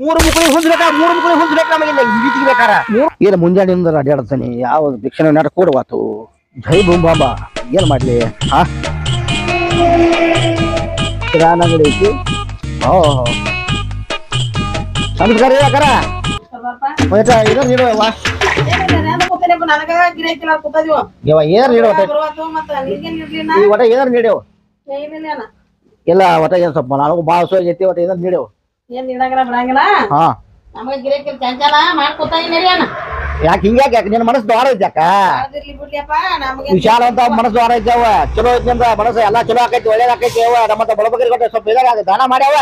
ಮೂರು ಮುಕ್ಕಳಿ ಹೊಂದ್ಬೇಕ ನಮಗೆ ಹಿಡಿತಿಗೆ ಬೇಕಾರ ಏನು ಮುಂಜಾನೆಯಿಂದ ಅಡ್ಡಾಡ್ತಾನೆ ಯಾವ ಭಿಕ್ಷಣ ನಾಟ ಕೊಡುವಾತು ಜೈ ಬುಂಬಾಂಬ ಏನ್ ಮಾಡ್ಲಿ ಹಾ ಕಿರಾಣ ಅಂಗಡಿ ಐತಿ ನಮಸ್ಕಾರ ಯಾಕಾರ ಇದನ್ನ ನೀಡುವ ಏನಾರು ನೀಡುವ ಒಟ ಏನಾರು ನೀಡ್ಯವ ಇಲ್ಲ ಒಟ ಏನ್ ಸ್ವಲ್ಪ ನನಗೂ ಭಾಳ ಸೋ ಆಗೈತಿ ಒಟ ಏನಾರು ನೀಡ್ಯವ ಹಾ ಯಾಕೆ ಹಿಂಗ್ಯಾಕ ಯಾಕೆ ನಿನ್ನ ಮನಸ್ಸು ದ್ವಾರ ಐತಿ ಯಾಕ ವಿಶಾಲ ಅಂತ ಮನಸ್ಸು ದ್ವಾರ ಐತವ ಚಲೋ ಐತಿಂದ ಮನಸ್ಸು ಎಲ್ಲಾ ಚಲೋ ಆಕೈತಿ ಒಳ್ಳೇದ್ ಆಕೈತಿ ಅವ ನಮ್ಮ ಬಡಬಗರಿ ಕೊಟ್ಟ ಸ್ವಲ್ಪ ಇದಾಗ ದಾನ ಮಾಡ್ಯಾವ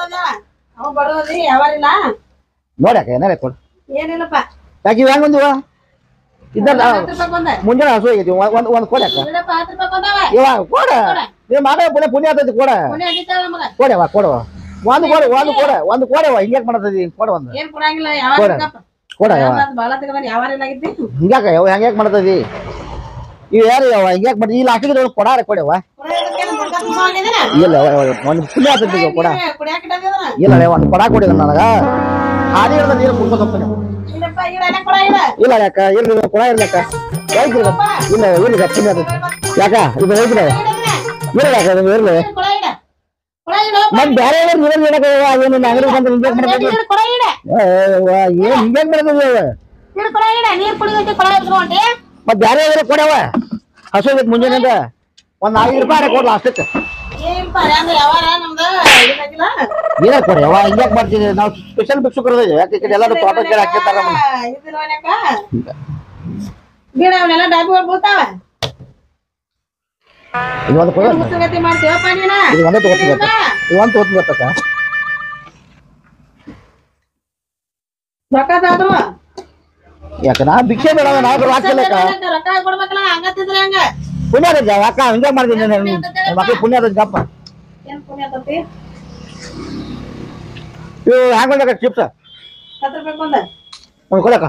ನೋಡ್ಯಾಕ ಏನಾರ ಕೊಡು ಯಾಕೆ ಇವ್ ಹೆಂಗ್ ಬಂದಿವ ಇದ್ದಲ್ಲ ಮುಂಜಾನೆ ಹಸು ಆಗೈತಿ ಒಂದ್ ಕೊಡ್ಯಾಕ ಇವ ಕೊಡ ನೀವ್ ಮಾಡ ಪುಣ್ಯ ಆತೈತಿ ಕೊಡ ಕೊಡವ ಕೊಡವ ಒಂದು ಕೊಡವ ಹಿಂಗ್ಯಾಕ್ ಮಾಡತೈತಿ ಕೊಡ ಒಂದು ಕೊಡ ಹಿಂಗ್ಯಾಕ ಯಾವ ಹೆಂಗ್ಯಾಕ್ ಮಾಡತೈತಿ ಇವ್ ಯಾರು ಯಾವ ಹಿಂಗ್ಯಾಕ್ ಮಾಡ್ತಿ ಈ ಲಾಸ್ಟಿಗೆ ಕೊಡಾರ ಕೊಡವ ಇಲ್ಲ ಒಂದು ಪುಣ್ಯ ಆತೈತಿ ಕೊಡ ಇಲ್ಲ ಒಂದು ಕೊಡ ಕೊಡಿದ ನನಗ ಹಾದಿ ಹಿಡ್ದ ನೀರು ಕುಡ್ಕೊಂಡು ಹೋಗ್ತಾನೆ ಇಲ್ಲ ಯಾಕ ಇರ್ಲಿ ಕೊಡ ಇರ್ಲಕ್ಕ ಇಲ್ಲ ಇರ್ಲಿ ಪುಣ್ಯ ಆತೈತಿ ಯಾಕ ಇದು ಹೋಗ್ಬಿಡ ಇಲ್ಲ ಯಾಕ ಇರ್ಲಿ ಮತ್ ಬೇರೆ ಏನು ಅಂಗಡಿ ಬಂದು ಏನ್ ಹಿಂಗ್ಯಾಕ್ ಮಾಡ್ತದ ಮತ್ ಬೇರೆ ಕೊಡವ ಹಸು ಮುಂಜಾನೆ ಒಂದ್ 5 ರೂಪಾಯಿ ಕೊಡ್ಲ ಅಷ್ಟಕ್ಕೆ ಏನ ಕೊಡವ ಹಿಂಗ್ಯಾಕ್ ಮಾಡ್ತೀವಿ ನಾವು ಸ್ಪೆಷಲ್ ಭಿಕ್ಷುಕರು ಯಾಕೆ ಎಲ್ಲಾರು ಫೋಟೋ ಕೇಳಿ ಹಾಕಿರ್ತಾರ ಇದೊಂದು ಕೊಡ ಇದೊಂದೇ ತಗೋತೀವಕ್ಕ ಯಾಕ ನಾ ಭಿಕ್ಷೆ ಬೇಡ ನಾವು ಹಾಕಿಲ್ಲಕ್ಕ ಪುಣ್ಯ ಅಕ್ಕ ಹಿಂಗ ಮಾಡ್ತೀನಿ ಮಕ್ಳು ಪುಣ್ಯ ಗಪ್ಪ ಇವು ಹ್ಯಾಂಗ ಬಂದಕ್ಕ ಚಿಪ್ಸ್ ಒಂದು ಕೊಡಕ್ಕ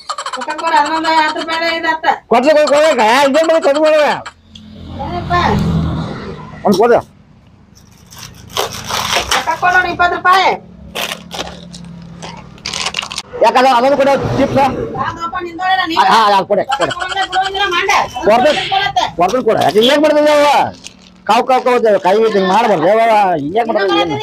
ಕೊಡ್ಲಿ ಕೊಡಕ್ಕ ಇದೇನ್ ಮಾಡಿ ಕೊಡ್ ಮಾಡ ಒಂದು ಕೊಡ 20 ರೂಪಾಯಿ ಯಾಕಂದ್ರೆ ಅದನ್ನು ಕೂಡ ಚಿಪ್ಸ್ ಕೊಡೆ ಕೊಡ್ತೀನಿ ಕೊಡ ಯಾಕೆ ಹಿಂಗ್ಯಾಕ್ ಮಾಡ್ತಿದ್ದೆ ಅವ ಕಾವು ಕೈ ಹಿಂಗೆ ಮಾಡ್ಬಾರ್ದು ಹಿಂಗ್ಯಾಕ್ ಮಾಡ್ತಿದ್ದೆ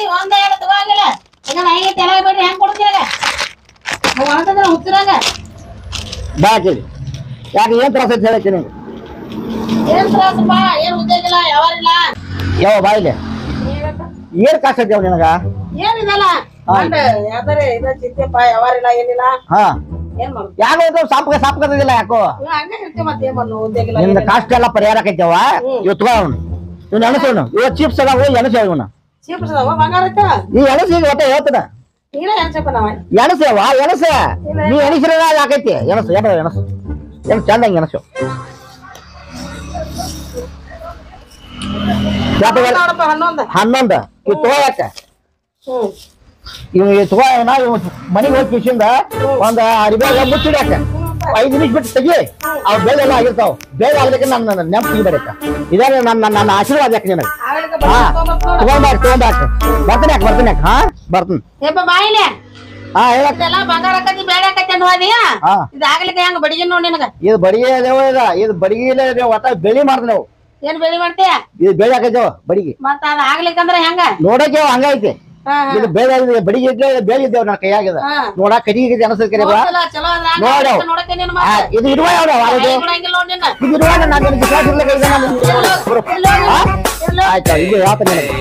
ಬಾ ಕೇಳಿ ಯಾಕೆ ಏನ್ ತ್ರಾಸ ಐತಿ ಹೇಳಕ್ಕೆ ನೀವು ಯಾವ ಬಾಯಿಲೆ ಏನ್ ಕಾಸ ಐತಿ ನಿನಗ ಯಾಕೋ ಸಾಪ್ಕದಿಲ್ಲ ಯಾಕೋ ನಿಮ್ದ ಕಾಸ್ಟ್ ಎಲ್ಲ ಪರಿಹಾರ ಆಕೈತವ ಇವತ್ತು ಇವ್ನು ಎಣಸೋನು ಇವತ್ತು ಚಿಪ್ಸ್ ಅದಾವ ಎಣಸ ಇವನು ಈ ಎಣಸ ಈಗ ಒಟ್ಟ ಹೇಳ್ತದ ಎಣಸವ ಎಣಸ ನೀ ಎಣಸಿರ ಯಾಕೈತಿ ಎಣಸು ಎಣಸು ಎಣಸು ಚಂದಂಗ ಎಣಸು ಹನ್ನೊಂದು ಇವ್ ತಗೋಯಾಕ ಇವ್ ತಗೋಣ ಮನೆಗೆ ಹೋಗಿ ಕಿಶಿಂದ ಒಂದ್ ಅರಿಬೇಗ ಮುಚ್ಚಿಡ್ಯಾಕ 5 ನಿಮಿಷ ಬಿಟ್ಟು ತೆಗಿ ಅವ್ ಬೇಗ ಎಲ್ಲ ಆಗಿರ್ತಾವ ಬೇಗ ಆಗ್ಲಿಕ್ಕೆ ನನ್ನ ನೆನಪು ತೆಗಿಬೇಕ ಇದಾರೆ ನನ್ನ ಆಶೀರ್ವಾದ ಯಾಕೆ ನಿನಗೆ ಹಾ ತಗೊಂಡಾಕ ಬರ್ತೀನಿ ಹಾ ಬರ್ತೀನಿ ಹಾ ಹೇಳಕ್ಕ ಇದು ಬಡಿಗೆ ಇದು ಬಡಿಗೆ ಒಟ್ಟ ಬೆಳಿ ಮಾಡ್ತೀವಿ ನಾವು ಏನ್ ಬೆಳಿ ಮಾಡ್ತೀಯ ಇದು ಬೆಳೆ ಹಾಕೈತೇವ ಬಡಿಗೆ ಮತ್ತ ಅದ ಆಗ್ಲಿಕ್ಕಂದ್ರ ಹೆಂಗ ನೋಡಕ್ಕೆ ಹಂಗೈತಿ ಇದು ಬೆಳೆ ಬಡಿಗೆ ಬೆಳೆ ಇದ್ದೇವ ನನ್ನ ಕೈಯಾಗಿದ ನೋಡಕ್ ಕಡಿಗೆ ಅನಸದ ಕರೆ ನೋಡ ಇದು ಇಡುವ ಇದು ಇಡುವ ನಾನು ವಿಶ್ವಾಸ ಆಯ್ತಾ ಇದು ಯಾತ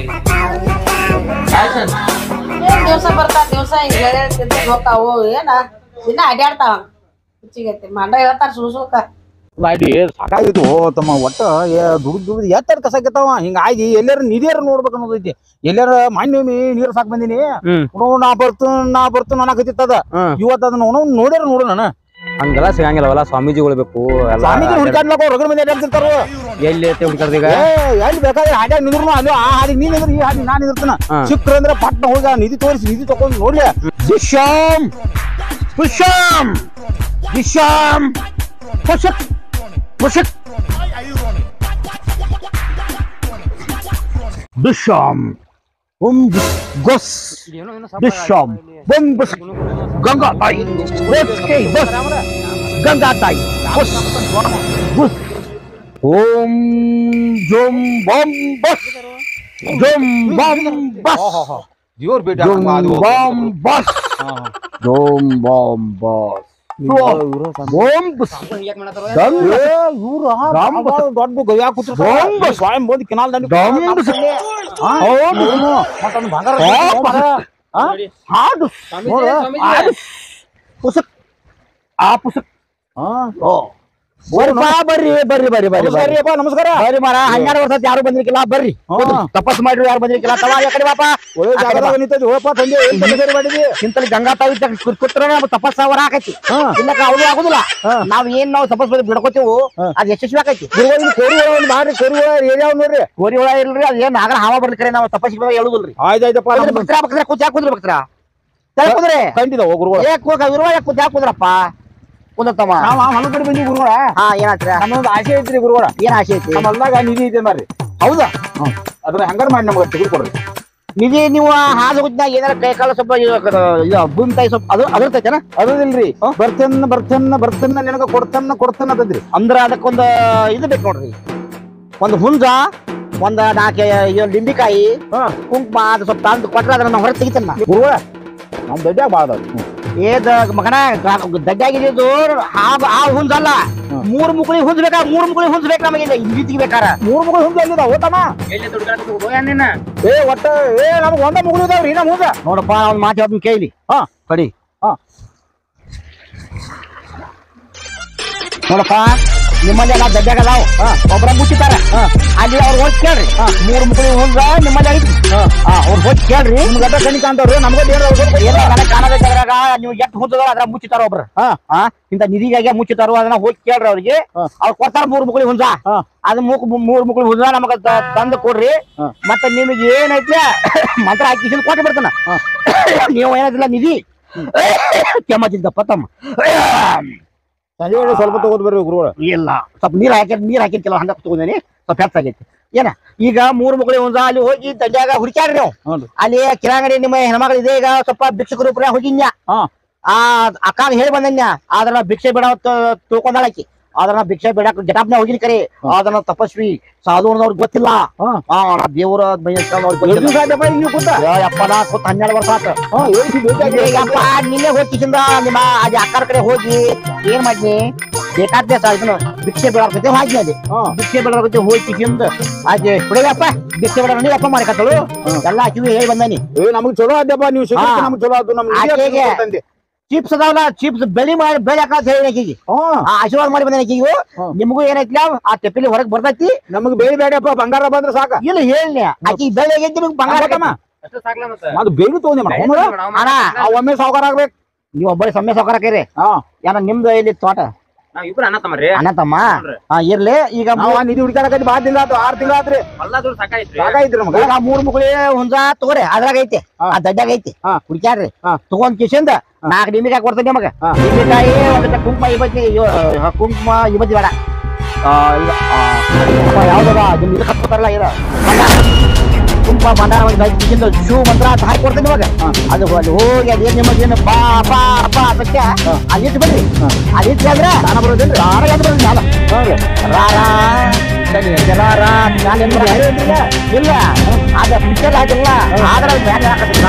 ದಿವಸ ಬರ್ತಾವ ದಿವಸ ಹಿಂಗ ಹೋಗ್ತಾವು ಏನ ದಿನ ಅಡ್ಯಾಡ್ತಾವ ಹುಚ್ಚಿಗೈತಿ ಮಂಡ ಹೇಳ್ತಾರ ಸುಳ್ಕ ಮಾಡಿ ಸಾಕಾಗಿತ್ತು ತಮ್ಮ ಒಟ್ಟ ದುಡ್ದು ಎತ್ತರ ಕಸಾಕತ್ತಾವ ಹಿಂಗಾಗಿ ಎಲ್ಲಾರ ನಿಧಿಯಾರ ನೋಡ್ಬೇಕು ಅನ್ನೋದೈತಿ ಎಲ್ಲಾರ ಮಾನ್ಯಮಿ ನೀರ್ ಸಾಕ್ ಬಂದಿನಿ ನಾ ಬರ್ತು ಅನ್ನಕತ್ತಿತ್ತದ ಇವತ್ತು ಅದನ್ನ ನೋಡ್ಯಾರ ನೋಡು ನಾನು ಹಂಗೆಲ್ಲ ಸಿಗಂಗಿಲ್ಲವಲ್ಲ ಸ್ವಾಮೀಜಿಗಳು ಬೇಕು ಸ್ವಾಮೀಜಿ ಹುಡ್ಕಾಡ್ಲಕ್ಕ ರಗಡ ಮಂದಿ ಅಡ್ಡಾಡ್ತಿರ್ತಾರ ಎಲ್ಲಿ ಹುಡ್ಕಾಡ್ದ ಈಗ ಎಲ್ಲಿ ಬೇಕಾದ್ರೆ ಹಾಡ್ಯಾಗ ನಿಂದ್ರು ಅಲ್ಲಿ ಆ ಹಾಡಿ ನೀ ನಿಂದ್ರು ಈ ಹಾಡಿ ನಾ ನಿಂದಿರ್ತಾನ ಸಿಕ್ಕ್ರ ಅಂದ್ರೆ ಪಟ್ನ ಹೋಗಿ ನಿಧಿ ತೋರಿಸಿ ನಿಧಿ ತಗೊಂಡು ನೋಡ್ಲಿ ವಿಶ್ಯಾಮ್ ವಿಶ್ಯಾಮ್ ವಿಶ್ಯಾಮ್ ಪುಷಕ್ ಪುಷಕ್ ವಿಶ್ಯಾಮ್ ಗೊಸ್ ವಿಶ್ಯಾಮ್ ಬಂ ಬಸ್ ಗಂಗಾ ತಾಯಿ ಬಸ್ ಕೈ ಬಸ್ ಗಂಗಾ ತಾಯಿ ಬಸ್ ಬಸ್ ಓಂ ಜೋಂ ಬಂ ಬಸ್ ಜೋಂ ಬಂ ಬಸ್ ದೇವ್ರ ಬೇಟ ಜೋಂ ಬಂ ಬಸ್ ಜೋಂ ಬಂ ಬಸ್ ಓಂ ಬಸ್ ದೊಡ್ಡ ಗವ್ಯಾ ಕೂತ್ರ ಸ್ವಯಂ ಬಂದು ಕಿನಾಲ್ ದಂಡಿ ಪುಸ್ತಕ ಆ ಪುಸ್ತಕ ಬರ್ರಿ ಬರ್ರಿ ಬರ್ರಿ ಬರ್ರಿ ಬರ್ರಿ ನಮಸ್ಕಾರ ಬರ್ರಿ ಮಾರ 12 ವರ್ಷ ಯಾರು ಬಂದಿರ್ಕಿಲ್ಲ ಬರ್ರಿ ತಪಸ್ ಮಾಡ್ರಿ ಯಾರು ಬಂದಿರ್ಕಿಲ್ಲ ತವಾ ಯಾಕಡೆ ಬಾಪ ಇಂತಲ್ಲಿ ಗಂಗಾ ತಾಯಿ ಕೂತ್ರ ತಪಸ್ ಅವರ ಆಕೈತಿ ಇಲ್ಲಕ ಅವ್ರು ಆಗುದಿಲ್ಲ ನಾವ್ ತಪಸ್ ಬಿಡ್ಕೋತೀವಿ ಅದ್ ಯಶಸ್ವಿ ಆಕೈತಿ ಕೋರಿ ಒಂದ್ ಮಾಡ್ರಿ ಕೋರಿ ಏರಿಯಾ ನೋಡ್ರಿ ಕೋರಿ ಒಳ ಇಲ್ರಿ ಅದ್ ಏನ್ ಆಗ ಹಾವ ಬರ್ಲಿಕ್ಕೆ ನಾವು ತಪಸ್ ಹೇಳುದಿಲ್ರಿ ಆಯ್ತಾಯ್ತಪ್ಪ ಭಕ್ತರ ಭಕ್ತರ ಕೂತ್ ಯಾಕೆ ಕುದ್ರಿ ಭಕ್ತರ ಕುದ್ರೆ ಖಂಡಿತ ಗುರುಗಳ ಯಾಕೆ ಕುದ್ರಪ್ಪ ಕುಂದತ್ತಮ್ಮ ನಮ್ಮ ಕಡೆ ಬಂದಿ ಗುರುಗಳ ಹಾ ಏನಾತ್ರ ನಮ್ಮೊಂದು ಆಸೆ ಐತ್ರಿ ಗುರುಗಳ ಏನ್ ಆಸೆ ಐತಿ ನಮ್ಮ ಹೊಲ್ದಾಗ ನಿಧಿ ಐತೆ ಮಾರ್ರಿ ಹೌದಾ ಅದ್ರ ಹಂಗಾರ ಮಾಡಿ ನಮ್ಗೆ ತೆಗೆದು ಕೊಡ್ರಿ ನಿಧಿ ನೀವು ಹಾದು ಹುಟ್ಟಿನಾಗ ಏನಾರ ಕೈ ಕಾಲ ಸ್ವಲ್ಪ ಭೂಮಿ ತಾಯಿ ಸ್ವಲ್ಪ ಅದು ಅದರ್ತೈತೇನ ಅದದಿಲ್ರಿ ಬರ್ತನ್ನ ನಿನಗ ಕೊಡ್ತನ್ನ ಅಂತಂದ್ರಿ ಅಂದ್ರ ಅದಕ್ಕೊಂದು ಇದು ಬೇಕು ನೋಡ್ರಿ ಒಂದು ಹುಂಜ ಒಂದ್ 4 ಲಿಂಬಿಕಾಯಿ ಕುಂಕುಮ ಅದು ಸ್ವಲ್ಪ ತಂದು ಕೊಟ್ರೆ ಅದನ್ನ ಹೊರಗೆ ತೆಗಿತೇನ ಗುರುಗಳ ನಮ್ ದೊಡ್ಡ ಬಾಳ ಏದ ಮಗನ ದಡ್ಡಾಗಿದ್ದು ಆ ಹುಂಜಲ್ಲ 3 ಮುಕುಳಿ ಹುಂಜ ಬೇಕಾ 3 ಮುಕುಳಿ ಹುಂಜ ಬೇಕು ನಮಗೆ ಇಲ್ಲಿ ಬೇಕಾರ 3 ಮುಗುಳು ಹುಂಜ ಎಲ್ಲಿದ ಓತಮ್ಮ ಒಟ್ಟ ನಮ್ಗೆ ಒಂದ ಮುಗುಳು ಇದಾವ್ರಿ ನಮ್ಮ ಹುಂಜ ನೋಡಪ್ಪ ಅವ್ನ ಮಾತು ಅದನ್ನ ಕೇಳಿ ಕಡಿ ನೋಡಪ್ಪ ನಿಮ್ಮಲ್ಲಿ ಎಲ್ಲ ದಡ್ಡಾಗ ಅದಾವ ಒಬ್ಬರ ಮುಚ್ಚಿತಾರ ಅಲ್ಲಿ ಅವ್ರು ಹೋಗಿ ಕೇಳ್ರಿ 3 ಮುಕುಳಿ ಹುಂಜ ನಿಮ್ಮಲ್ಲಿ ಐತಿ ಅವ್ರು ಹೋಗಿ ಕೇಳ್ರಿ ನಿಮ್ಗೆ ಅದ ಕಣಿಕ ಅಂತವ್ರು ನಮ್ಗೆ ಎಲ್ಲ ನನಗೆ ಕಾಣಬೇಕಾದ್ರಾಗ ನೀವು ಎಷ್ಟು ಹುಂಜದ ಅದ್ರ ಮುಚ್ಚಿತಾರ ಒಬ್ರು ಇಂತ ನಿಧಿಗಾಗಿ ಮುಚ್ಚಿತಾರೋ ಅದನ್ನ ಹೋಗಿ ಕೇಳ್ರಿ ಅವ್ರಿಗೆ ಅವ್ರು ಕೊಡ್ತಾರ 3 ಮುಕುಳಿ ಹುಂಜ ಅದ್ 3 ಮುಕುಳಿ ಹುಂಜ ನಮಗ ತಂದು ಕೊಡ್ರಿ ಮತ್ತೆ ನಿಮಗೆ ಏನೈತಿ ಮಂತ್ರ ಹಾಕಿ ಕೊಟ್ಟು ಬಿಡ್ತಾನ ನೀವು ಏನೈತಿಲ್ಲ ನಿಧಿ ಕೆಮ್ಮತ್ತಿದ್ದಪ್ಪ ತಮ್ಮ ಸಂಜೆ ವೇಳೆ ಸ್ವಲ್ಪ ತಗೋದ್ ಬರ್ರಿ ಗುರುಗಳ ಇಲ್ಲ ಸ್ವಲ್ಪ ನೀರ್ ಹಾಕಿರ್ತಿಲ್ಲ ಹಂಗ ತಗೊಂಡೇನಿ ಸ್ವಲ್ಪ ಹೆಚ್ಚಾಗೈತಿ ಏನ ಈಗ 3 ಮುಕುಳಿ ಹುಂಜ ಅಲ್ಲಿ ಹೋಗಿ ದಂಡ್ಯಾಗ ಹುಡುಕ್ಯಾಡ್ರಿ ನೀವು ಅಲ್ಲಿ ಕಿರಾಂಗಡಿ ನಿಮ್ಮ ಹೆಣ್ಮಗಳು ಇದೆ ಈಗ ಸ್ವಲ್ಪ ಭಿಕ್ಷಕರು ಪುರ ಹೋಗಿನ್ಯ ಆ ಅಕ್ಕ ಹೇಳಿ ಬಂದನ್ಯ ಆದ್ರ ಭಿಕ್ಷೆ ಬೇಡ ತಿಳ್ಕೊಂಡಾಳಕಿ ಅದನ್ನ ಭಿಕ್ಷೆ ಬೇಡಕ್ ಜಟಾಪ್ನ ಹೋಗಿನಿ ಕರೆ ಅದನ್ನ ತಪಸ್ವಿ ಸಾಧು ಅವ್ರಿಗೆ ಗೊತ್ತಿಲ್ಲ ದೇವರ ಯಪ್ಪ ನಾ ಕೂತ್ 12 ವರ್ಷ ಆತ ನಿನ್ನೆ ಹೋಗಿಸಿಂದ ನಿಮ್ಮ ಅದೇ ಅಕ್ಕರ ಕಡೆ ಹೋಗಿ ಏನ್ ಮಾಡ್ನಿ ಬೇಕಾದ್ದೆ ಇದನ್ನ ಭಿಕ್ಷೆ ಬೇಡ ಹಾಕಿ ಅದೇ ಭಿಕ್ಷೆ ಬೇಡ ಹೋಗಿಸಿಂದ ಅದೇ ಬಿಡಪ್ಪ ಭಿಕ್ಷೆ ಬೇಡ ನೀವಪ್ಪ ಮಾಡಿಕತ್ತಳು ಎಲ್ಲ ಕಿವಿ ಹೇಳಿ ಬಂದಾನಿ ನಮ್ಗೆ ಚಲೋ ಆದ್ಯಪ್ಪ ನೀವು ನಮ್ಗೆ ಚಲೋ ಆದ್ದು ನಮ್ಗೆ ಚಿಪ್ಸ್ ಅದಾವಲ್ಲ ಚಿಪ್ಸ್ ಬೆಳಿ ಮಾಡಿ ಬೆಳಿ ಹಾಕತ್ ಹೇಳಿ ಆಕಿಗೆ ಆಶೀರ್ವಾದ ಮಾಡಿ ಬಂದ ಆಕಿಗೆ ನಿಮಗೂ ಏನೈತಿ ಆ ತೆಪ್ಪಿಲಿ ಹೊರಗ್ ಬರ್ತೈತಿ ನಮಗ್ ಬೇಡಿ ಬೇಡಪ್ಪ ಬಂಗಾರ ಬಂದ್ರೆ ಸಾಕ ಇಲ್ಲ ಹೇಳಿ ಆಕಿ ಬೆಳಿ ಆಗೈತಿ ನಿಮ್ಗೆ ಬಂಗಾರ ಅದು ಬೇಡಿ ತಗೊಂಡಿ ಒಮ್ಮೆ ಸಾವುಕಾರ ಆಗ್ಬೇಕು ನೀವ್ ಒಬ್ಬರಿ ಸೊಮ್ಮೆ ಸಾವುಕಾರ ಹಾಕಿರಿ ಏನ ನಿಮ್ದು ಇಲ್ಲಿ ತೋಟ ಅಣ್ಣ ತಮ್ಮ ಇರ್ಲಿ ಈಗ ನಿಧಿ ಹುಡುಕಾಡಕೈತಿ 6 ತಿಂಗಳ ಆತು 6 ತಿಂಗಳ ಆತ್ರಿ ಸಾಕಾಯ್ತ್ರಿ ನಮ್ಗ 3 ಮುಕುಳಿ ಹುಂಜ ತಗೋರಿ ಅದ್ರಾಗ ಐತಿ ಆ ದಡ್ಡಾಗ ಐತಿ ಹುಡುಕ್ಯಾಡ್ರಿ ತಗೊಂಡ್ ಕಿಶಿಂದ 4 ನಿಂಬಿಕಾಯಿ ಕೊಡ್ತೇನೆ ನಿಮಗ ನಿಂಬಿಕಾಯಿ ಒಂದ್ ಕುಂಕುಮ 20 ಕುಂಕುಮ 20 ಬೇಡ ಯಾವ್ದದ ನಿಮ್ ಇದು ಕಟ್ಕೊತಾರಲ್ಲ ಇರ ಕುಂಕುಮ ಬಂದಾರ ಶೂ ಮಂತ್ರ ಅಂತ ಹಾಕಿ ಕೊಡ್ತೇನೆ ನಿಮಗ ಅದು ಅಲ್ಲಿ ಹೋಗಿ ಅದೇನ್ ನಿಮಗೇನು ಬಾ ಬಾ ಬಾ ಸತ್ಯ ಅಲ್ಲಿಟ್ಟು ಬಿಡ್ರಿ ಅಲ್ಲಿಟ್ಟು ಆದ್ರೆ ನಾನು ಬರೋದಿಲ್ಲ ಇಲ್ಲ ಅದ ಪಿಕ್ಚರ್ ಹಾಕಿಲ್ಲ ಆದ್ರೆ ಮೇಲೆ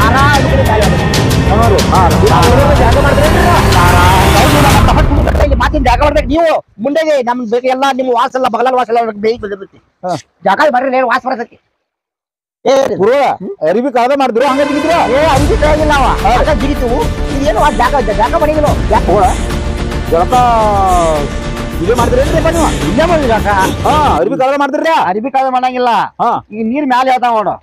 ಮಾತಿನ ಜಾಗ ಮಾಡ್ಬೇಕು ನೀವು ಮುಂದೆ ನಮ್ ಬೇಕು ಎಲ್ಲ ನಿಮ್ ವಾಸ ಎಲ್ಲ ಬಗಲ ವಾಸ ಎಲ್ಲ ಬೇಗ ಬಂದಿರ್ತೈತಿ ಜಾಗ ಬರ್ರಿ ವಾಸ ಬರ್ತೈತಿ ಗುರು ಅರಿವಿ ಕಾದ ಮಾಡಿದ್ರು ಹಂಗ ಜಿಗಿದ್ರ ಅರಿವಿ ಕಾಗಿಲ್ಲ ಅವ ಜಿಗಿತು ಇದೇನು ಜಾಗ ಮಾಡಿದ್ರು ಯಾಕೆ ಹೋಳ ಜಳಕ ಇದೇ ಮಾಡಿದ್ರೇನ್ರಿ ನೀವು ಇಲ್ಲೇ ಮಾಡಿದ್ರ ಅರಿವಿ ಕಾದ ಮಾಡ್ತಿರ್ರಿ ಅರಿವಿ ಕಾದ ಮಾಡಂಗಿಲ್ಲ ಈಗ ನೀರ್ ಮ್ಯಾಲೆ ಹೇಳ್ತಾವ ನೋಡು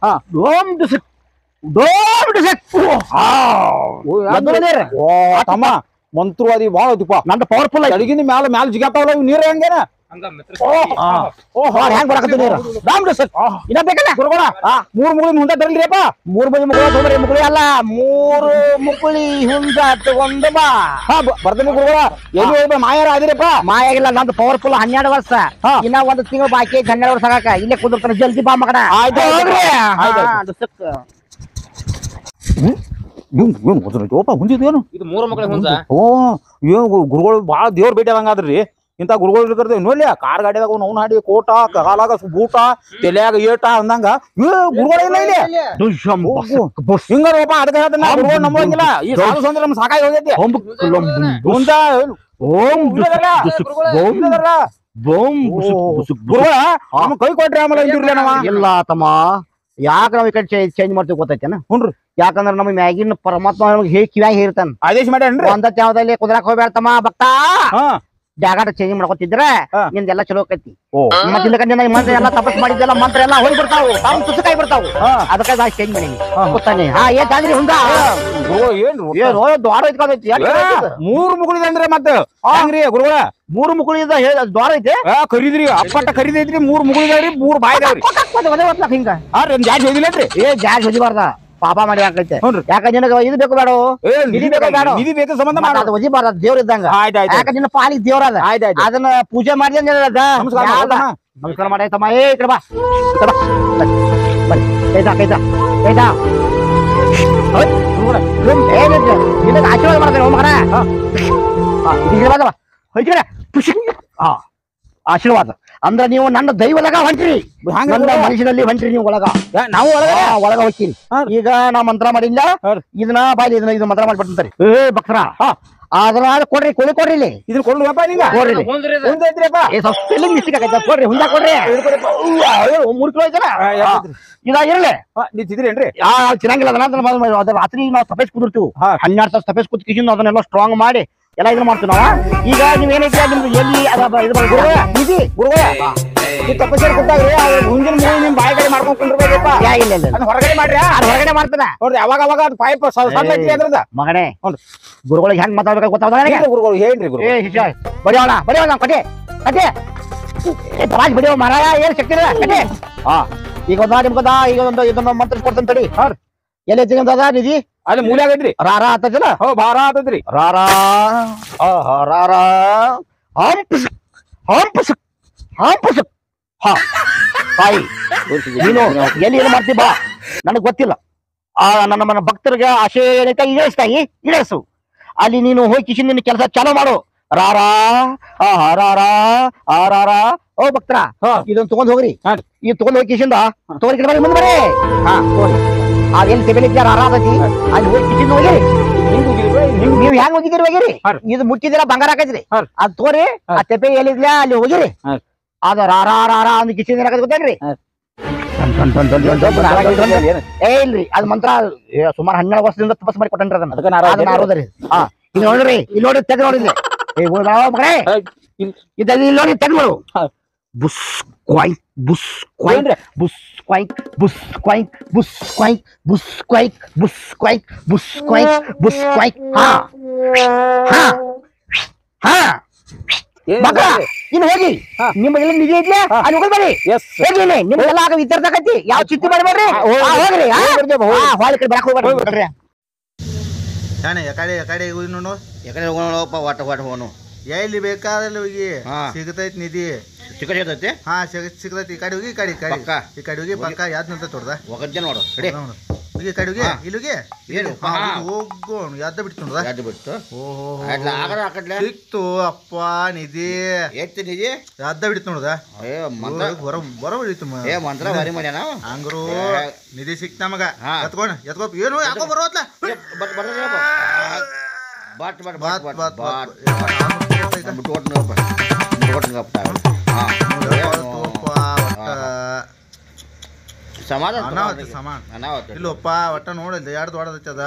ತಮ್ಮ ಮಂತ್ರವಾದಿ ಬಾಳ ಐತಿಪ್ಪ ನಂದು ಪವರ್ಫುಲ್ ಅಡಿಗಿನ ಮ್ಯಾಲ ಜಿಗಾತಾವಲ್ಲ ನೀರ್ ಹೆಂಗೇನ ಹೆಂಗ್ ಬರಕತ್ತಿ ನೀರು ಇನ್ನ ಬೇಕಲ್ಲ ಗುರುಗಳ 3 ಮುಗುಳಿ ಹುಂಡ ತರಲ್ರಿಪ್ಪ 3 ಮುಗುಳಿ ತೊಗೊಂಡ್ರಿ ಮುಗುಳಿ ಅಲ್ಲ 3 ಮುಗುಳಿ ಹುಂಡ ತಗೊಂಡ ಬಾ ಬರ್ತೀನಿ ಗುರುಗಳ ಎಲ್ಲಿ ಮಾಯಾರ ಆದಿರಪ್ಪ ಮಾಯಾಗಿಲ್ಲ ನಂದು ಪವರ್ಫುಲ್ 12 ವರ್ಷ ಇನ್ನ 1 ತಿಂಗಳು ಬಾಕಿ 12 ವರ್ಷ ಆಗಾಕ ಇಲ್ಲೇ ಕುದುರ್ತಾನೆ ಜಲ್ದಿ ಬಾ ಮಗನ ಓಪ ಹುಂಜಿದೇನು ಇದು 3 ಮಕ್ಕಳಿಗೆ ಹುಂಜ ಓ ಏನು ಗುರುಗಳು ಭಾಳ ದೇವ್ರ ಭೇಟಿ ಆದಂಗಾದ್ರಿ ಇಂಥ ಗುರುಗಳು ಇರ್ಕರ್ದೆ ನೋಡ್ಲಿ ಕಾರ್ ಗಾಡಿದಾಗ ಅವ್ನು ಹಾಡಿ ಕೋಟ ಕಾಲಾಗ ಬೂಟ ತಲೆಯಾಗ ಏಟ ಅಂದಂಗ ಗುರುಗಳಿಲ್ಲ ಇಲ್ಲಿ ಹಿಂಗಾರಪ್ಪ ಅದಕ್ಕೆ ಹೇಳ್ತಾನೆ ಗುರುಗಳು ನಂಬಂಗಿಲ್ಲ ಈ ಸಾಧು ಸಂದ್ರೆ ನಮ್ಗೆ ಸಾಕಾಗಿ ಹೋಗೈತಿ ಮುಂದ ಗುರುಗಳ ನಮ್ಮ ಕೈ ಕೊಟ್ರಿ ಆಮೇಲೆ ಇಂದಿರ್ಲಿ ನಾವ ಇಲ್ಲ ತಮ್ಮ ಯಾಕ ನಾವ್ ಈ ಕಡೆ ಚೇಂಜ್ ಮಾಡ್ತೀವಿ ಗೊತ್ತೈತೇನ ಹುನ್ರಿ ಯಾಕಂದ್ರ ನಮ್ ಮ್ಯಾಗಿನ ಪರಮಾತ್ಮ ಹೇಳಿ ಕಿವ್ಯಾಗ ಹೇರ್ತಾನ ಆದೇಶ ಮಾಡ್ಯಾನ್ರಿ ಒಂದ ತ್ಯಾವದಲ್ಲಿ ಕುದ್ರಾಕ್ ಹೋಗ್ಬೇಡ ತಮ್ಮ ಭಕ್ತ ಹಾ ಜಾಗಾಟ ಚೇಂಜ್ ಮಾಡ್ಕೊತಿದ್ರೆ ಹಾ. ನಿಂದೆಲ್ಲ ಚಲೋ ಆಕೈತಿ ಓ ಮತ್ತೆ ಇಲ್ಲ ಮಂತ್ರ ಎಲ್ಲ ತಪಸ್ ಮಾಡಿದ್ದೆಲ್ಲ ಮಂತ್ರ ಎಲ್ಲ ಹೋಗಿ ಬರ್ತಾವು ತಾವು ತುಸಕಾಯಿ ಬರ್ತಾವು ಹಾ ಅದಕ್ಕೆ ನಾ ಚೇಂಜ್ ಮಾಡೀನಿ ಹಾ. ಗೊತ್ತಾನೆ ಹಾ ಏಕಾದ್ರಿ ಹುಂದ ಗುರುಗಳು ಏನ್ರಿ ಏನೋ ದ್ವಾರ ಐತಿ 3 ಮುಗುಳಿದೆ ಅಂದ್ರೆ ಮತ್ತೆ ಹಂಗ್ರಿ ಗುರುಗಳ 3 ಮುಕ್ಕಳಿಂದ ದ್ವಾರ ಐತೆ ಖರೀದ್ರಿ ಅಪ್ಪಟ್ಟ ಖರೀದೈತ್ರಿ 3 ಮುಗುಳಿದಾವ್ರಿ 3 ಬಾಯ್ದಾವ್ರಿ ಒಂದೇ ಹೊತ್ಲಾಕ ಹಿಂಗ ಜಾಸ್ತಿ ಹೋಗಿಲ್ಲನ್ರಿ ಜಾಸ್ತಿ ಹೊದಿಬಾರ್ದ ಪಾಪ ಮಾಡಿ ಹಾಕೈತೆ ಹುನ್ರಿ ಯಾಕ ನಿನಗ ಇದು ಬೇಕು ಬೇಡ ನಿಧಿ ಬೇಕು ಬೇಡ ನಿಧಿ ಬೇಕು ಸಂಬಂಧ ಮತ್ತೆ ಅದು ಒದಿಬಾರ್ದ ದೇವ್ರ ಇದ್ದಂಗ ಆಯ್ತಾಯ್ತು ಯಾಕ ನಿನ್ನ ಪಾಲಿಗೆ ದೇವ್ರ ಅದ ಆಯ್ತಾಯ್ತು ಅದನ್ನ ಪೂಜೆ ಮಾಡಿ ನಮಸ್ಕಾರ ಮಾಡಾಯ್ತಮ್ಮ ಈ ಕಡೆ ಬಾ ಈ ಕಡೆ ಬಾ ಬರ್ರಿ ಕೈತಾ ಕೈತಾ ಕೈತಾ ಏನಿದೆ ನಿನಗೆ ಆಶೀರ್ವಾದ ಮಾಡ್ತೇನೆ ಓ ಮಗನ ಆಶೀರ್ವಾದ ಅಂದ್ರ ನೀವು ನನ್ನ ದೈವದಾಗ ಹೊಂಟ್ರಿ ನನ್ನ ಮನುಷ್ಯನಲ್ಲಿ ಹೊಂಟ್ರಿ ನೀವು ಒಳಗ ನಾವು ಒಳಗ ಹೋಗ್ತೀನಿ ಈಗ ನಾ ಮಂತ್ರ ಮಾಡಿಲ್ಲ ಇದನ್ನ ಬಾಯ್ಲಿ ಇದನ್ನ ಇದು ಮಂತ್ರ ಮಾಡ್ಬಿಡ್ತಾರೆ ಭಕ್ತರ ಅದನ್ನ ಕೊಡ್ರಿ ಕೊಡಿ ಕೊಡ್ರಿ ಇಲ್ಲಿ ಇದನ್ನ ಕೊಡ್ರಪ್ಪ ನಿಂಗ ಕೊಡ್ರಿ ಹುಂದೈತ್ರಿಪ್ಪ ಸ್ವಲ್ಪ ಮಿಸ್ಟೇಕ್ ಆಗೈತೆ ಕೊಡ್ರಿ ಹುಂದ ಕೊಡ್ರಿ 3 ಕಿಲೋ ಐತಲ್ಲ ಇದಾಗಿರ್ಲಿ ನಿಂತಿದ್ರೇನ್ರಿ ಚೆನ್ನಾಗಿಲ್ಲ ಅದನ್ನ ರಾತ್ರಿ ನಾವು ತಪಸ್ ಕುದಿರ್ತೀವಿ 12 ತಾಸು ತಪಸ್ ಕುದ್ ಕಿಶನ್ ಅದನ್ನೆಲ್ಲ ಸ್ಟ್ರಾಂಗ್ ಮಾಡಿ ಎಲ್ಲ ಇದನ್ನ ಮಾಡ್ತೀವಿ ನಾವ ಈಗ ನೀವ್ ಏನೈತೆ ನಿಮ್ದು ಎಲ್ಲಿ ನಿಧಿ ತಪಸ್ಸರ್ ಕೊಟ್ಟಾಗ್ರಿ ಮುಂದಿನ ಮೂವಿ ನಿಮ್ ಬಾಯಿ ಕಡೆ ಮಾಡ್ಕೊಂಡ್ ಕುಂಡಿರ್ಬೇಕಪ್ಪ ಇಲ್ಲ ಇಲ್ಲ ಅದ್ ಹೊರಗಡೆ ಮಾಡ್ರಿ ಅದು ಹೊರಗಡೆ ಮಾಡ್ತಾನ ನೋಡ್ರಿ ಅವಾಗ ಅವಾಗ ಅದು ಪೈಪ್ ಸಣ್ಣ ಐತಿ ಅದ್ರದ ಮಗನೇ ಗುರುಗಳಿಗೆ ಹೆಂಗ್ ಮಾತಾಡ್ಬೇಕು ಗೊತ್ತಾಗ ಗುರುಗಳು ಹೇಳ್ರಿ ಗುರು ಬಡಿಯೋಣ ಬಡಿಯೋಣ ಕटे ಕटे ರಾಜ್ ಬಡಿಯೋ ಮಹಾರಾಯ ಏನ್ ಶಕ್ತಿ ಇಲ್ಲ ಕटे ಈಗ ನಿಮ್ಗದ ಈಗ ಒಂದು ಇದನ್ನ ಮಂತ್ರ ಕೊಡ್ತಾನೆ ತಡಿ ಎಲ್ಲಿ ಐತಿ ನಿಮ್ದು ಅದ ನಿಧಿ ಅಲ್ಲಿ ಮೂಲೆ ಆಗೈತ್ರಿ ರಾರ ಆತಲ್ಲ ಭಾರ ಆತದ್ರಿ ರಾರಾ ರಾರಾ ಹಂಪಸ್ ಹಂಪಸ್ ಹಂಪಸ್ ಹಾ ತಾಯಿ ನೀನು ಎಲ್ಲಿ ಏನು ಮಾಡ್ತಿ ಬಾ ನನಗ್ ಗೊತ್ತಿಲ್ಲ ನನ್ನ ಭಕ್ತರಿಗೆ ಆಶೆ ಏನೈತೆ ಈಡೇರಿಸ್ತಾಯಿ ಈಡೇರಿಸು ಅಲ್ಲಿ ನೀನು ಹೋಗಿ ಕಿಶನ್ ನಿನ್ನ ಕೆಲಸ ಚಾಲೂ ಮಾಡು ರಾರಾ ರಾರಾ ರಾರಾ ಓ ಭಕ್ತರ ಇದನ್ನ ತಗೊಂಡ್ ಹೋಗ್ರಿ ಇದು ತಗೊಂಡ್ ಹೋಗಿ ಕಿಶಿಂದ ತಗೊಂಡ್ ಬರೀ ಮುಂದೆ ಬರ್ರಿ ತೋರಿ ಅದೇನ್ ತೆಗಲಿಕ್ಕೆ ರಾರಾದತಿ ಅಲ್ಲಿ ಹೋಗಿ ಕಿಶಿಂದ ಹೋಗಿರಿ ನೀವ್ ಹೆಂಗ್ ಹೋಗಿದ್ದೀರಿ ಹೋಗಿರಿ ಇದು ಮುಟ್ಟಿದಿಲ್ಲ ಬಂಗಾರ ಹಾಕೈತ್ರಿ ಅದ್ ತೋರಿ ಆ ತೆಪ್ಪೆ ಎಲ್ಲಿದ್ಲ ಅಲ್ಲಿ ಹೋಗಿರಿ ಅದು ರಾರಾ ರಾರಾ ಅಂದ್ ಕಿಶಿಂದ ಹಾಕದ್ ಗೊತ್ತೇನ್ರಿ ಇಲ್ರಿ ಅದ್ ಮಂತ್ರ ಸುಮಾರು 12 ವರ್ಷದಿಂದ ತಪಸ್ ಮಾಡಿ ಕೊಟ್ಟನ್ರಿ ಅದನ್ನ ಆರೋದ್ರಿ ಇಲ್ಲಿ ನೋಡ್ರಿ ಇಲ್ಲಿ ನೋಡಿ ತೆಗ್ ನೋಡಿದ್ರಿ ಮಗನೇ ಇಲ್ಲಿ ನೋಡಿ ತೆಗ್ ನೋಡು ಬುಸ್ ಕ್ವಾಯ್ ಬುಸ್ ಕ್ವಾಯ್ ಬುಸ್ ಕ್ವಾಯ್ ಬುಸ್ ಕ್ವಾಯ್ ಬುಸ್ ಕ್ವಾಯ್ ಬುಸ್ ಕ್ವಾಯ್ ಬುಸ್ ಕ್ವಾಯ್ ಬುಸ್ ಕ್ವಾಯ್ ಬುಸ್ ಕ್ವಾಯ್ ಹಾ ಹಾ ಹಾ ಮಗ ಇನ್ನು ಹೋಗಿ ನಿಮಗೆಲ್ಲ ನಿಧಿ ಐತ್ಲೆ ಅಲ್ಲಿ ಹೋಗ್ಬೇಡಿ ಹೋಗಿ ನಿಮ್ಗೆಲ್ಲ ಆಗ ವಿದ್ಯಾರ್ಥಿ ಯಾವ ಚಿಂತೆ ಮಾಡಬೇಡ್ರಿ ಹೋಗ್ರಿ ಹೊಳಿ ಕಡೆ ಬರಕ್ ಹೋಗ್ಬೇಡ್ರಿ ಎಕಡೆ ನೋಡು ಎಕಡೆ ಹೋಗೋಣಪ್ಪ ವಾಟ ವಾಟ ಹೋಗೋಣ ಎಲ್ಲಿ ಬೇಕಾದಲ್ಲಿ ಹೋಗಿ ಸಿಗತೈತಿ ನಿಧಿ ಚಿಕನ್ ಇರ್ತೈತಿ ಹಾ ಸಿಗತೈತಿ ಈ ಕಡೆ ಹೋಗಿ ಈ ಕಡೆ ಈ ಕಡೆ ಹೋಗಿ ಪಕ್ಕ ಯಾವ್ದು ನಿಂತ ತೊಡ್ದ ಒಗದ್ದೆ ನೋಡು ರೆಡಿ ಹೋಗಿ ಈ ಕಡೆ ಹೋಗಿ ಇಲ್ಲಿಗೆ ಹೋಗು ಯಾವ್ದ ಬಿಟ್ಟು ನೋಡ್ದ ಯಾವ್ದು ಬಿಟ್ಟು ಓಹೋ ಸಿಕ್ತು ಅಪ್ಪ ನಿಧಿ ಎತ್ತಿ ನಿಧಿ ಯಾವ್ದ ಬಿಡ್ತು ನೋಡ್ದ ಬರ ಬಿಡಿತು ಮಂತ್ರ ಬಾರಿ ಮಾಡ್ಯಾನ ಹಂಗ್ರು ನಿಧಿ ಸಿಕ್ತ ನಮಗ ಎತ್ಕೊ ಏನು ಯಾಕೋ ಬರೋತ್ಲ ಇಲ್ಲಪ್ಪ ಒಟ್ಟ ನೋಡಿಲ್ಲ ಎರಡು ದೊಡ್ಡದೈತದ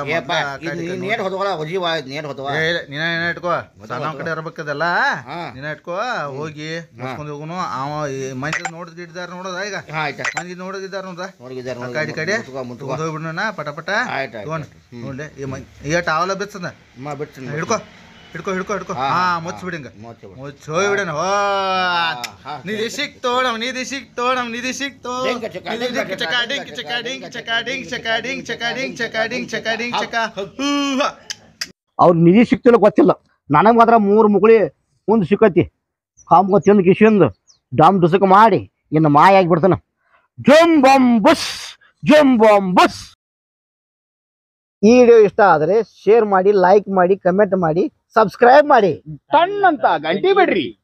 ನೀನ ಇಟ್ಕೋ ನಮ್ಮ ಕಡೆ ಇರ್ಬೇಕದಲ್ಲ ನೀನ ಇಟ್ಕೋ ಹೋಗಿ ಮುಸ್ಕೊಂಡ್ ಹೋಗುನು ಅವ ಮಂದಿ ನೋಡಿದಾರ ನೋಡೋದ ಈಗ ಮಂದಿ ನೋಡಿದಾರ ನೋಡ ಕಡೆ ಕಡೆ ಹೋಗ್ಬಿಡೋಣ ಪಟ ಪಟ ನೋಡ್ಲಿ ಈಗ ಟಾವಲ ಬೆಚ್ಚದ ಹಿಡ್ಕೋ ಹಿಡ್ಕೊ ಹಿಡ್ಕೊ ಹಿಡ್ಕೊ ಹಾ ಮುಚ್ಚಿಬಿಡಿಂಗ ಮುಚ್ಚಿ ಹೋಗ್ಬಿಡಣ ಹೋ ನಿಧಿ ಸಿಕ್ತೋ ನಮ್ ನಿಧಿ ಸಿಕ್ತೋ ನಮ್ ನಿಧಿ ಸಿಕ್ತೋ ಚಕಾಡಿಂಗ್ ಚಕಾಡಿಂಗ್ ಚಕಾಡಿಂಗ್ ಚಕಾಡಿಂಗ್ ಚಕಾಡಿಂಗ್ ಚಕಾಡಿಂಗ್ ಚಕಾಡಿಂಗ್ ಚಕ ಅವ್ರ ನಿಧಿ ಸಿಕ್ತಿಲ್ಲ ಗೊತ್ತಿಲ್ಲ ನನಗ್ ಮಾತ್ರ 3 ಮುಗುಳಿ ಮುಂದ್ ಸಿಕ್ಕತಿ ಕಾಮ್ಗ ತಿಂದು ಕಿಶಿಂದು ಡಮ್ ದುಸಕ ಮಾಡಿ ಇನ್ನು ಮಾಯ ಆಗಿಬಿಡ್ತಾನ ಜುಮ್ ಬಮ್ ಬುಸ್ ಜುಮ್ ಬಮ್ ಬುಸ್ ಈ ವಿಡಿಯೋ ಇಷ್ಟ ಆದ್ರೆ ಶೇರ್ ಮಾಡಿ, ಲೈಕ್ ಮಾಡಿ, ಕಮೆಂಟ್ ಮಾಡಿ, ಸಬ್ಸ್ಕ್ರೈಬ್ ಮಾಡಿ. ಟಣ್ಣಂತ ಗಂಟಿ ಬಿಡ್ರಿ.